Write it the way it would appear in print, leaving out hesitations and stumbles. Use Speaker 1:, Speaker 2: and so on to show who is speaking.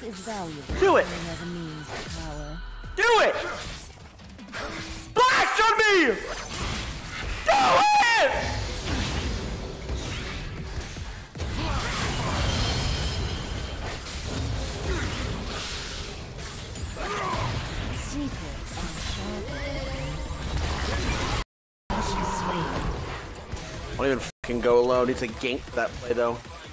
Speaker 1: is valuable.
Speaker 2: Do it!
Speaker 1: Only as a means to power.
Speaker 2: Do it! Blast on me! Do it!
Speaker 1: Secrets are sharper.
Speaker 2: I don't even fucking go alone. It's a gank that play though.